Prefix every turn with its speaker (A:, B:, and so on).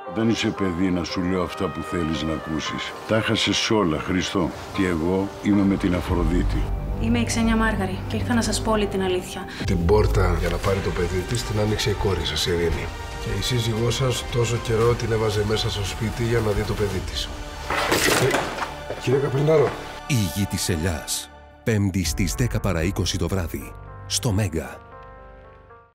A: Δεν είσαι παιδί να σου λέω αυτά που θέλεις να ακούσεις. Τα έχασες όλα, Χριστό. Και εγώ είμαι με την Αφροδίτη.
B: Είμαι η Ξένια Μάργαρη και ήρθα να σας πω όλη την αλήθεια.
C: Την πόρτα για να πάρει το παιδί της την άνοιξε η κόρη σας, η Ειρήνη. Και η σύζυγός σας τόσο καιρό την έβαζε μέσα στο σπίτι για να δει το παιδί της. Κύριε Καπρινάρο.
D: Η γη της ελιάς. Πέμπτη στις 10 παρά 20 το βράδυ. Στο Μέγκα.